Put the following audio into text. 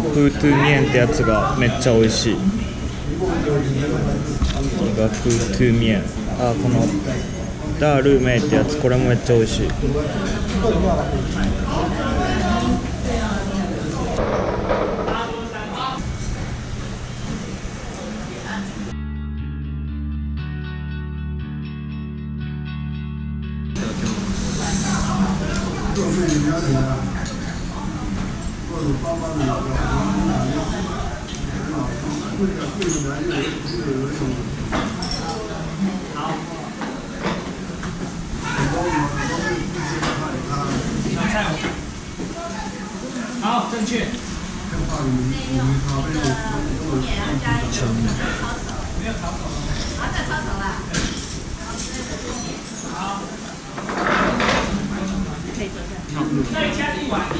プートゥーミエンってやつがめっちゃ美味しい。これがプートゥーミエン。あ、このダールーメイってやつ、これもめっちゃ美味しい。 好，正确。没有炒手了。啊，在炒手啦。好。可以坐下。再加一碗。